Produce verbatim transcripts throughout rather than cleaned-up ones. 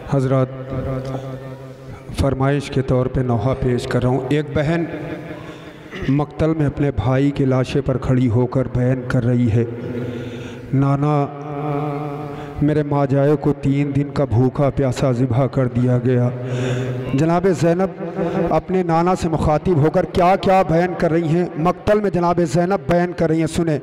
हज़रात, फरमाइश के तौर पे नौहा पेश कर रहा हूँ। एक बहन मक्तल में अपने भाई के लाशे पर खड़ी होकर बयान कर रही है, नाना मेरे माजाए को तीन दिन का भूखा प्यासा ज़िबा कर दिया गया। जनाब ज़ैनब अपने नाना से मुखातिब होकर क्या क्या बयान कर रही हैं मक्तल में, जनाब ज़ैनब बयान कर रही हैं, सुने।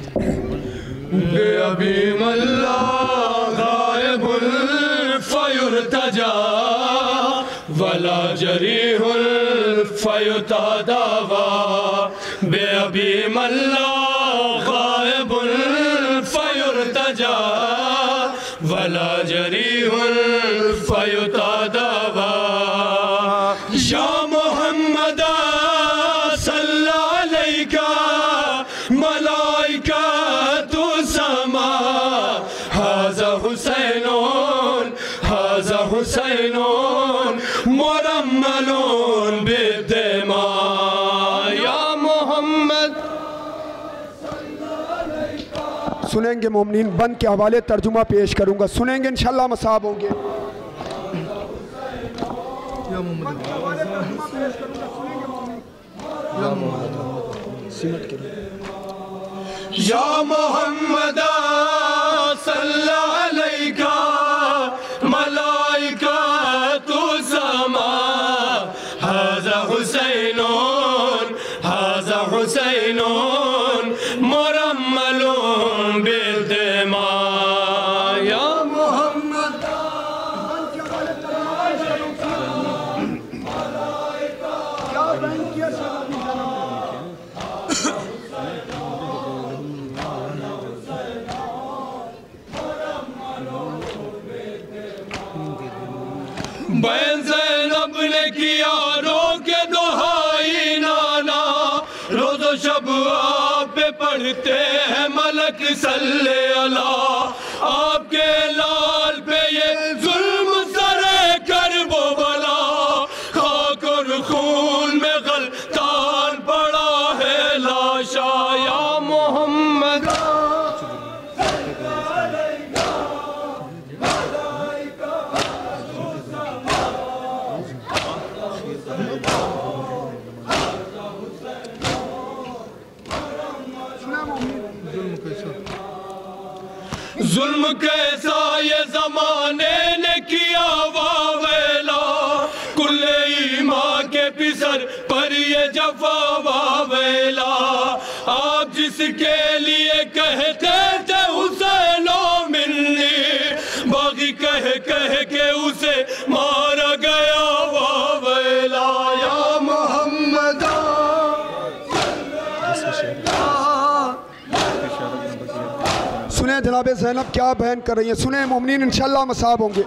वला जरीहुल फयुतादावा बेअबी मल्ला गायबुल फयुर्तजा वला जरीहुल फयुतादावा या मोहम्मद सल्लल्लाहु अलैका मलाइका तु समा हाज़ा हुसैनुन हाज़ा हुसैनुन मुरम्मलून बिद्दमा या मोहम्मद। सुनेंगे मोमिनीन, बंद के हवाले तर्जुमा पेश करूंगा, सुनेंगे इंशाल्लाह मसाब होंगे। या मोहम्मद सल्लल्लाहु अलैका मलाइका तु समा हाज़ा हुसैनुन हाज़ा हुसैनुन मुरम्मलून बिद्दमा या मोहम्मद। बैन ज़ैनब ने किया रो के दुहाई नाना, रोज़ो शब आप पे पढ़ते हैं मलक सल्ले अला, आपके लाल पे ये जुल्म सरे कर वो बला, खाक और खून में गलतान पड़ा है लाशा या मोहम्मद। जुल्म कैसा ये जमाने ने किया वावेला, कुल्ले ईमान के पिसर पर ये जफा वावेला, आप जिसके लिए कहते थे हुसैनो मिन्नी, बागी कह कह के उसे मारा गया वावेला या मोहम्मद। सुने जनाब ज़ैनब क्या बयान कर रही हैं, सुने मोमिनीन इंशाल्लाह मसाब होंगे।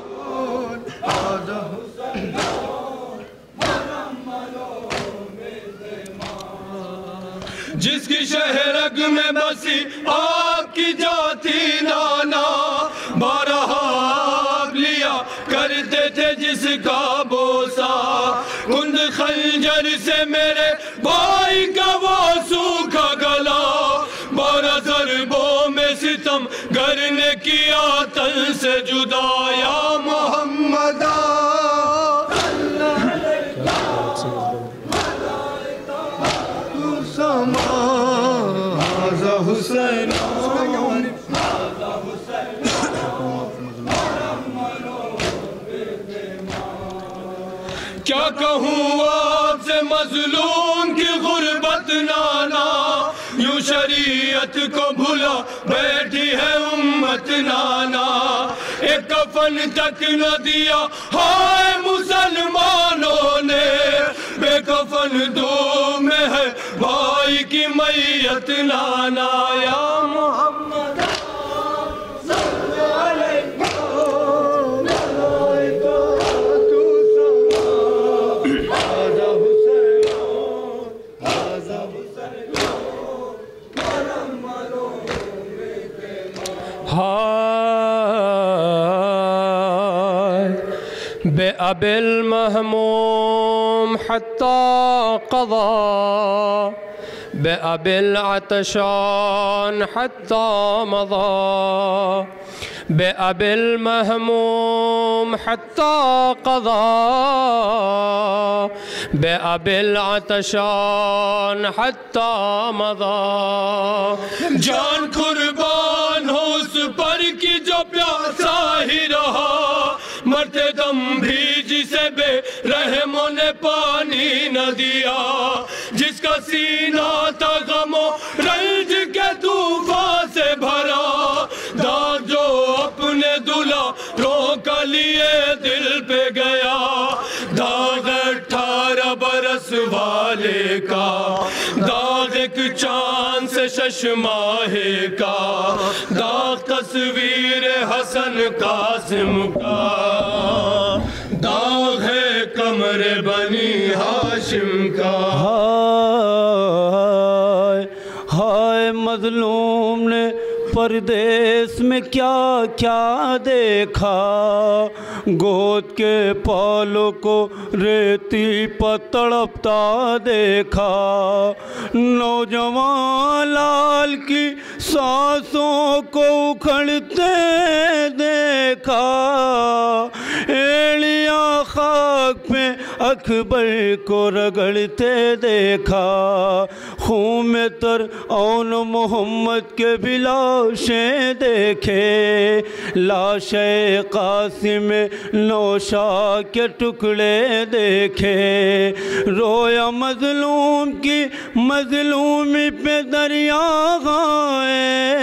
जिसकी शहरग में बसी आपकी जाती नाना, बारह आप लिया करते थे जिसका बोसा, कुंद खंजर से मेरे भाई का वो सूखा गला, बारह ज़रबों में सितम गर ने किया तन से जुदा या मोहम्मद। हुसैन क्या कहूँ आपसे मजलूम की गुर्बत नाना, यूं शरीयत को भुला बैठी है उम्मत नाना, एक कफन तक न दिया हाय मुसलमानों ने, बेकफन दो में है भाई की मैयत नाना या मोहम्मद। बेअबिल महमूम हत्ता क़ज़ा बेअबिल अतशान हत्ता मज़ा बेअबिल महमूम हत्ता क़ज़ा बेअबिल अतशान हत्ता मज़ा। जान कुर्बान हो उस पर की जो प्यासा ही रहा, मरते दम भी जिसे बेरहमों ने पानी न दिया, जिसका सीना था गमो रंज के तूफान से भरा, दाग जो अपने दूल्हा रोक लिए दिल पे गया, दाग अठारह बरस वाले का, दाग एक चांद से शशमाहे का, दाग तस्वीर हसन कासिम का, दाग है कमरे बनी हाशिम का। हाय हाय मजलूम ने परदेस में क्या क्या देखा, गोद के पालों को रेती पर तड़पता देखा, नौजवान लाल की सांसों को उखड़ते देखा, एड़ियाँ खाक पे अकबर को रगड़ते देखा, खून में तर औन मोहम्मद के भी लाशें देखे, लाशे कासिम नौशा के टुकड़े देखे, रोया मजलूम की मजलूमी पे दरिया गाए,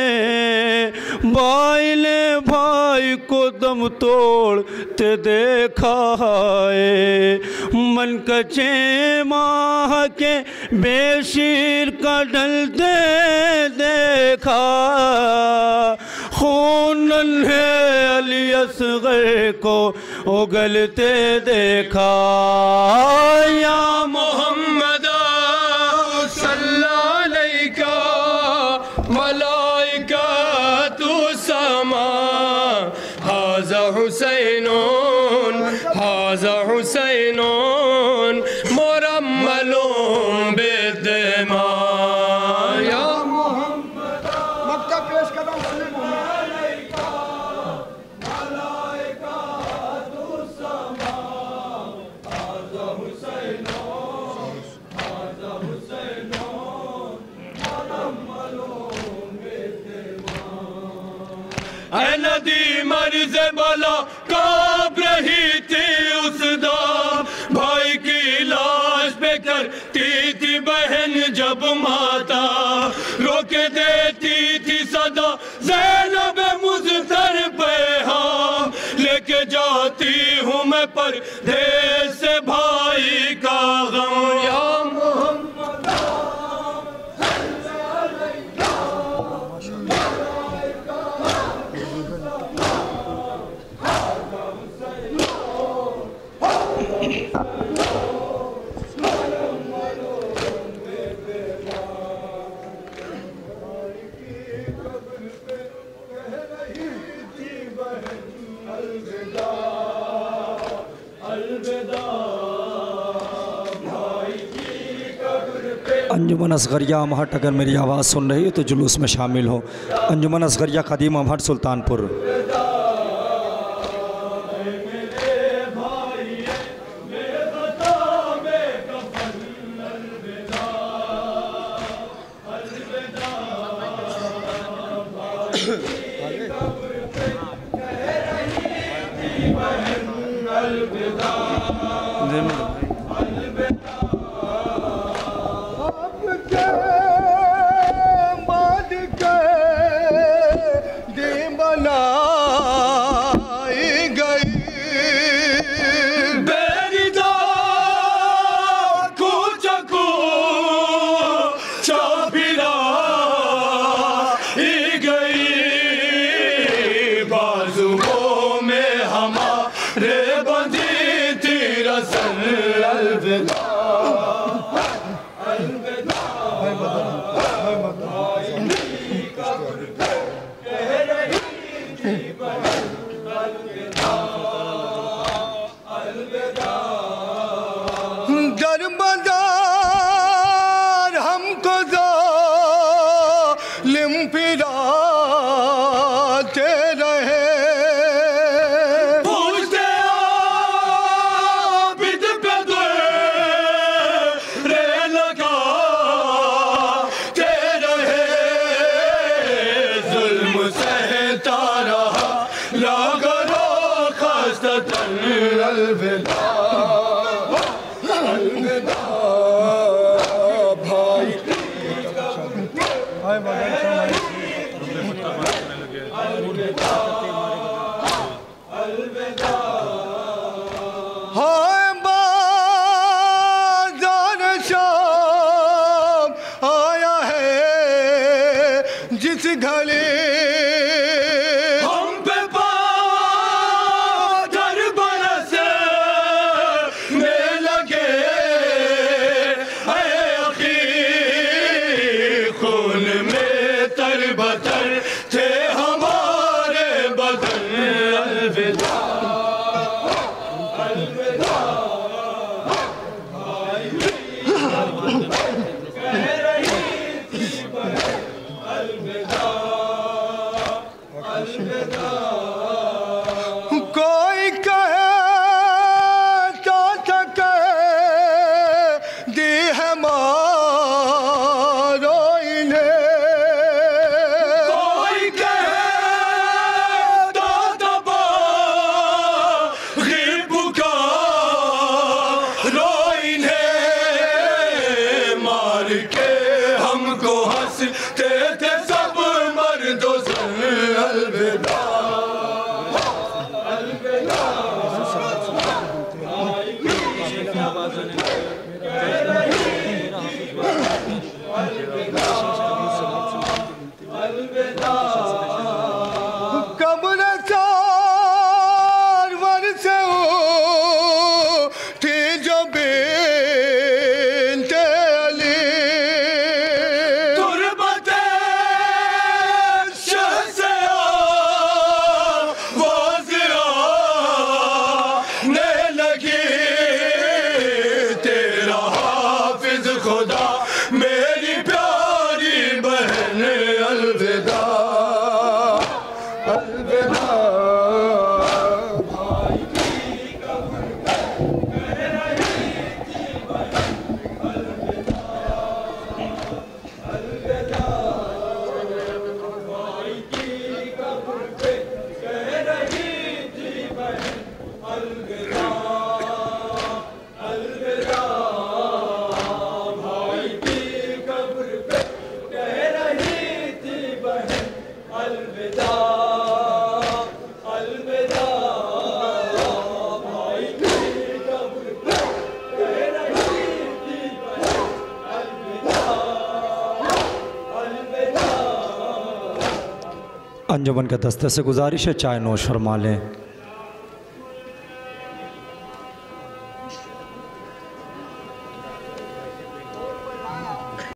भाई ने भाई को दम तोड़ते देखा है, मन कचे माह के बेशीर का ढलते देखा, खून है अली असगर को उगलते देखा। या मोहम्मद सल्लल्लाहु अलैका मलाइका तू समा, हाज़ा हुसैनुन हाज़ा हुसैनुन मुरम्मलुन बिद्दमा। या मोहम्मद मक्का पेश कर रहा हूं, मलाइका मलाइका तू समा, हाज़ा हुसैनुन हाज़ा हुसैनुन मुरम्मलुन बिद्दमा। ऐ नदी मर्ज़ बला कांप रही थी उस दाम, भाई की लाश पे करती थी बहन जब माता, रोके देती थी सदा ज़ैनब मुज़्तर पे हाँ, लेके जाती हूँ मैं परदेस से भाई का गम। या अंजुमन असगरिया अमहट, अगर मेरी आवाज़ सुन रही हो तो जुलूस में शामिल हो। अंजुमन असगरिया ख़दीम अमहट सुल्तानपुर। दरबदार हमको जालिम फिराते रहे, वतन अलविदा अलविदा भाई अलविदा हाय बाज़ार शाम आया है जिस घड़े हम पे पादर बरसने लगे ऐ अखी खून में तरबतर थे हमारे बदन अलविदा अलविदा कोई कहे तो थके दी है मारो इन्हें कोई कहे तो दबा ग़िब का रो इन्हें मार के हमको हंसते थे सब मर्दों से अलविदा कब्र सारवर से थी जो बिन्ते अली तुरबते शह से आवाज़ आने लगी तेरा हाफिज खुदा मेरी प्यारी बहन अलविदा अलविदा भाई की कब्र कह रही थी बहन अलविदा अलविदा भाई की कब्र पे कह रही थी बहन अलविदा अलविदा भाई की कब्र पे कह रही थी बहन अलविदा अलविदा भाई की कब्र पे कह रही थी बहन अलविदा अलविदा। अंजुमन के दस्ते से गुजारिश है चाय नोश फरमा लें।